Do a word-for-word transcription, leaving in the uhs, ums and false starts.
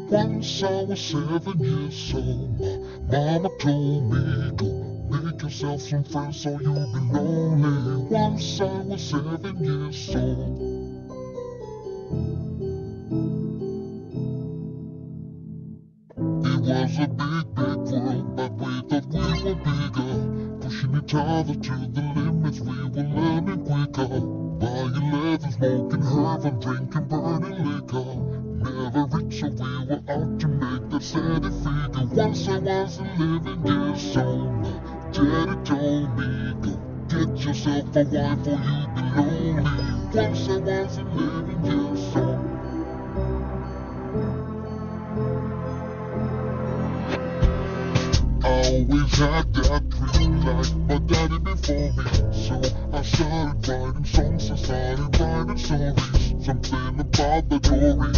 Once I was seven years old, my mama told me, go make yourself some friends so you'll be lonely. Once I was seven years old. It was a big, big world, but we thought we were bigger. Pushing each other to the limits, we were learning quicker. By eleven, smoking herb and drinking burning liquor. Never rich, so we were out to make that steady figure. Once I was eleven years old, my daddy told me, go get yourself a wife or you'll be lonely. Once I was eleven years old. I always had that dream like my daddy before me. So I started writing songs, I started writing stories. Something about the glory